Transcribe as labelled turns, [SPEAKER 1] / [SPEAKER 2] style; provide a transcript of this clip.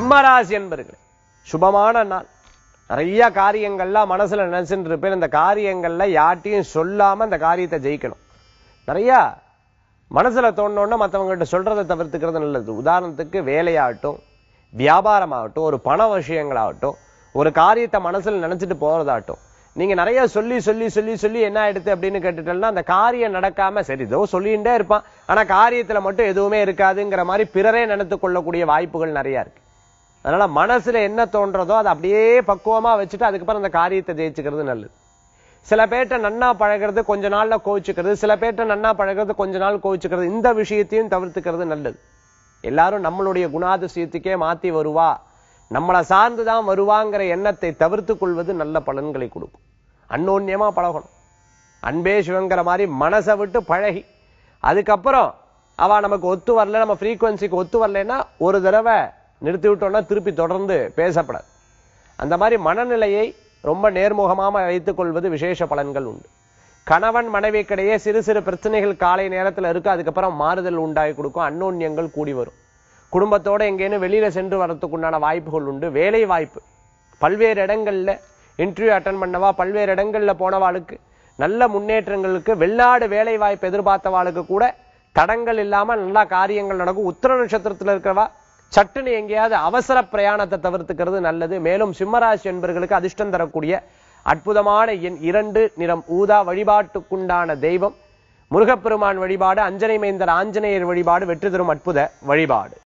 [SPEAKER 1] சிம்மராசி என்பர்களே, சுபமான நாள். நிறைய காரியங்கள்லாம் மனசுல நினைச்சுட்டு இருப்பேன். இந்த காரியங்கள்ல யார்ட்டையும் சொல்லாம அந்த காரியத்தை ஜெயிக்கணும். நிறைய மனசுல தோணுன்னா மற்றவங்ககிட்ட சொல்றதை தவிர்த்துக்கிறது நல்லது. உதாரணத்துக்கு வேலையாகட்டும், வியாபாரமாகட்டும், ஒரு பண விஷயங்களாகட்டும், ஒரு காரியத்தை மனசுல நினைச்சிட்டு போறதாகட்டும், நீங்க நிறைய சொல்லி சொல்லி சொல்லி சொல்லி என்ன ஆயிடுது அப்படின்னு கேட்டுட்டோம்னா அந்த காரியம் நடக்காம, சரி ஏதோ சொல்லிகிட்டே இருப்பான் ஆனா காரியத்துல மட்டும் எதுவுமே இருக்காதுங்கிற மாதிரி பிறரே நினைத்து கொள்ளக்கூடிய வாய்ப்புகள் நிறைய இருக்கு. அதனால மனசுல என்ன தோன்றதோ அதை அப்படியே பக்குவமா வச்சுட்டு அதுக்கப்புறம் அந்த காரியத்தை ஜெயிச்சுக்கிறது நல்லது. சில பேர்ட்ட நன்னா பழகிறது, கொஞ்ச நாள்ல கோவிச்சுக்கிறது, சில பேர்ட்ட நன்னா பழகிறது, கொஞ்ச நாள் கோவிச்சுக்கிறது, இந்த விஷயத்தையும் தவிர்த்துக்கிறது நல்லது. எல்லாரும் நம்மளுடைய குணாதிசயத்துக்கே மாத்தி வருவா, நம்மளை சார்ந்துதான் வருவாங்கிற எண்ணத்தை தவிர்த்து கொள்வது நல்ல பலன்களை கொடுக்கும். அன்னோன்யமா பழகணும். அன்பே சிவங்கிற மாதிரி மனசை விட்டு பழகி அதுக்கப்புறம் அவ நமக்கு ஒத்து வரல, நம்ம ஃப்ரீக்வன்சிக்கு ஒத்து வரலன்னா ஒரு தடவை நிறுத்தி விட்டோம்னா திருப்பி தொடர்ந்து பேசப்படாது. அந்த மாதிரி மனநிலையை ரொம்ப நேர்முகமாக வைத்துக் கொள்வது விசேஷ பலன்கள் உண்டு. கணவன் மனைவிக்கிடையே சிறு சிறு பிரச்சனைகள் காலை நேரத்தில் இருக்கு, அதுக்கப்புறம் மாறுதல் உண்டாகி கொடுக்கும். அன்னோன்யங்கள் கூடி வரும். குடும்பத்தோட எங்கேன்னு வெளியில சென்று வரத்துக்கு உண்டான வாய்ப்புகள் உண்டு. வேலை வாய்ப்பு பல்வேறு இடங்கள்ல இன்டர்வியூ அட்டன் பண்ணவா, பல்வேறு இடங்கள்ல போனவாளுக்கு நல்ல முன்னேற்றங்களுக்கு, வெளிநாடு வேலை வாய்ப்பு எதிர்பார்த்தவாளுக்கு கூட தடங்கள் இல்லாம நல்ல காரியங்கள் நடக்கும். உத்திர நட்சத்திரத்தில் இருக்கிறவா சட்டுன்னு எங்கேயாவது அவசர பிரயாணத்தை தவிர்த்துக்கிறது நல்லது. மேலும் சிம்மராசி என்பர்களுக்கு அதிர்ஷ்டம் தரக்கூடிய அற்புதமான எண் 2, நிறம் ஊதா. வழிபாட்டுக்குண்டான தெய்வம் முருகப்பெருமான் வழிபாடு, அஞ்சனை மைந்தர் ஆஞ்சநேயர் வழிபாடு வெற்றி தரும் அற்புத வழிபாடு.